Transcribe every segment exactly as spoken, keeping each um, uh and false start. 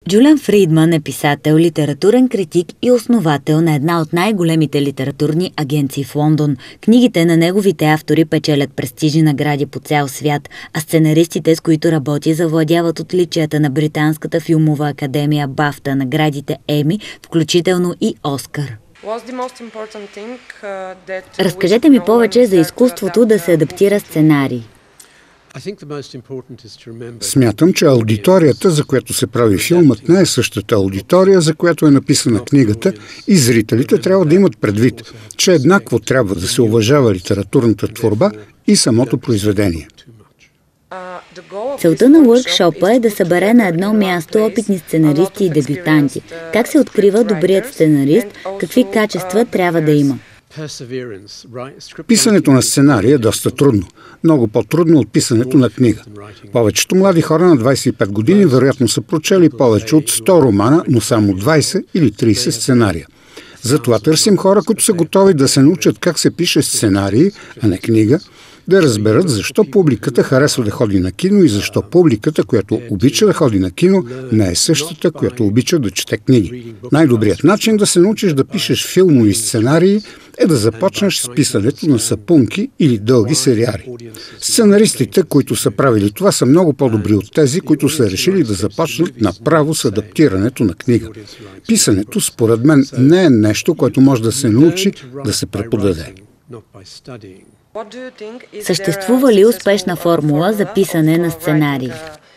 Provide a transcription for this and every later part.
Джулиан Фрийдман е писател, литературен критик и основател на една от най-големите литературни агенции в Лондон. Книгите на неговите автори печелят престижни награди по цял свят, а сценаристите, с които работи, завладяват отличията на Британската филмова академия Бафта, наградите Еми, включително и Оскар. Разкажете ми повече за изкуството да се адаптира сценарий. Смятам, че аудиторията, за която се прави филмът, не е същата аудитория, за която е написана книгата, и зрителите трябва да имат предвид, че еднакво трябва да се уважава литературната творба и самото произведение. Целта на workshop-а е да събере на едно място опитни сценаристи и дебютанти. Как се открива добрият сценарист, какви качества трябва да има? Писането на сценарий е доста трудно. Много по-трудно от писането на книга. Повечето млади хора на двадесет и пет години вероятно са прочели повече от сто романа, но само двадесет или тридесет сценария. Затова търсим хора, които са готови да се научат как се пише сценарий, а не книга, да разберат защо публиката харесва да ходи на кино и защо публиката, която обича да ходи на кино, не е същата, която обича да чете книги. Най-добрият начин да се научиш да пишеш филмови сценарии е да започнеш с писането на сапунки или дълги сериали. Сценаристите, които са правили това, са много по-добри от тези, които са решили да започнат направо с адаптирането на книга. Писането, според мен, не е нещо, което може да се научи да се преподаде. Съществува ли успешна формула за писане на сценарии?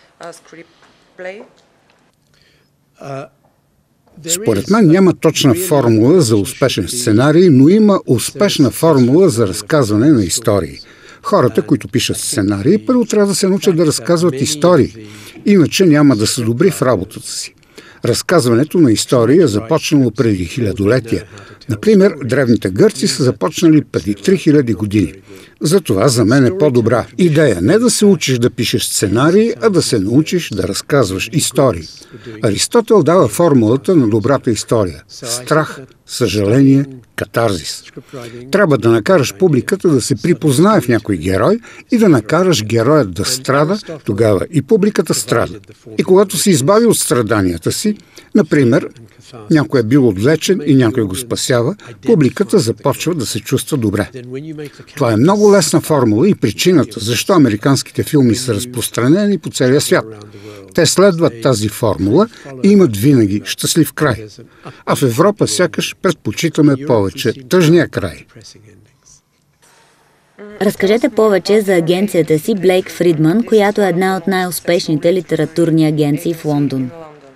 Според мен няма точна формула за успешен сценарий, но има успешна формула за разказване на истории. Хората, които пишат сценарии, първо трябва да се научат да разказват истории, иначе няма да са добри в работата си. Разказването на истории е започнало преди хилядолетия. Например, древните гърци са започнали преди три хиляди години. Затова за мен е по-добра идея не да се учиш да пишеш сценарии, а да се научиш да разказваш истории. Аристотел дава формулата на добрата история – страх, съжаление, катарзис. Трябва да накараш публиката да се припознае в някой герой и да накараш героят да страда, тогава и публиката страда. И когато се избави от страданията си, например, някой е бил отвлечен и някой го спасява, публиката започва да се чувства добре. Това е много лесна формула и причината, защо американските филми са разпространени по целия свят. Те следват тази формула и имат винаги щастлив край. А в Европа сякаш предпочитаме повече тъжния край. Разкажете повече за агенцията си Блейк Фридман, която е една от най-успешните литературни агенции в Лондон.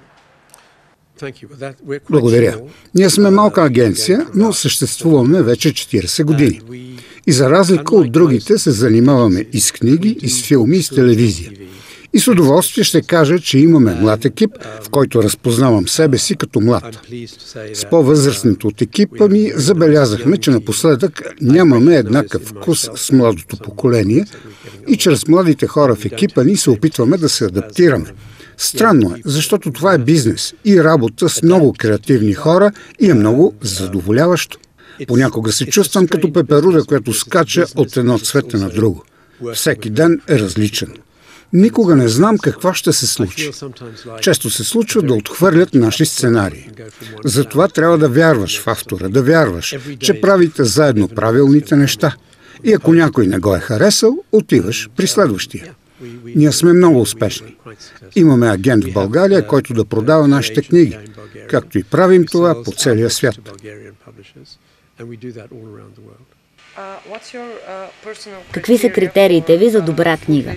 Благодаря. Ние сме малка агенция, но съществуваме вече четиридесет години. И за разлика от другите се занимаваме и с книги, и с филми, и с телевизия. И с удоволствие ще кажа, че имаме млад екип, в който разпознавам себе си като млад. С по-възрастните от екипа ми забелязахме, че напоследък нямаме еднакъв вкус с младото поколение и чрез младите хора в екипа ни се опитваме да се адаптираме. Странно е, защото това е бизнес и работа с много креативни хора и е много задоволяващо. Понякога се чувствам като пеперуда, която скача от едно цвете на друго. Всеки ден е различен. Никога не знам какво ще се случи. Често се случва да отхвърлят наши сценарии. Затова трябва да вярваш в автора, да вярваш, че правите заедно правилните неща. И ако някой не го е харесал, отиваш при следващия. Ние сме много успешни. Имаме агент в България, който да продава нашите книги, както и правим това по целия свят. Какви са критериите ви за добра книга?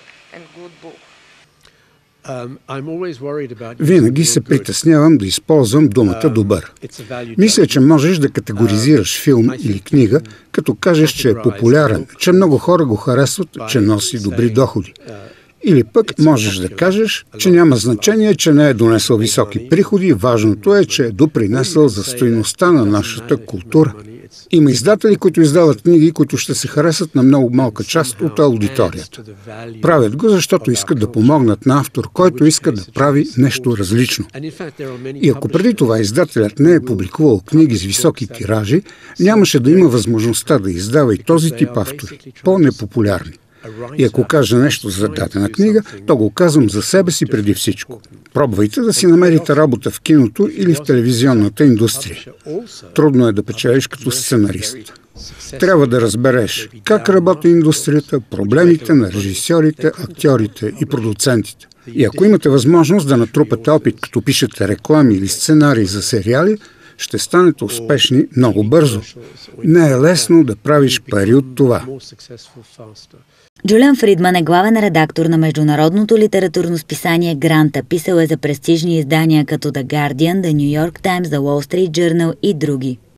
Винаги се притеснявам да използвам думата добър. Мисля, че можеш да категоризираш филм или книга, като кажеш, че е популярен, че много хора го харесват, че носи добри доходи. Или пък можеш да кажеш, че няма значение, че не е донесъл високи приходи, важното е, че е допринесъл за стойността на нашата култура. Има издатели, които издават книги, които ще се харесат на много малка част от аудиторията. Правят го, защото искат да помогнат на автор, който иска да прави нещо различно. И ако преди това издателят не е публикувал книги с високи тиражи, нямаше да има възможността да издава и този тип автори, по-непопулярни. И ако кажа нещо за дадена книга, то го казвам за себе си преди всичко. Пробвайте да си намерите работа в киното или в телевизионната индустрия. Трудно е да печелиш като сценарист. Трябва да разбереш как работи индустрията, проблемите на режисьорите, актьорите и продуцентите. И ако имате възможност да натрупате опит, като пишете реклами или сценарии за сериали, ще станете успешни много бързо. Не е лесно да правиш пари от това. Джулиан Фридман е главен редактор на международното литературно списание Гранта. Писал е за престижни издания като The Guardian, The New York Times, The Wall Street Journal и други.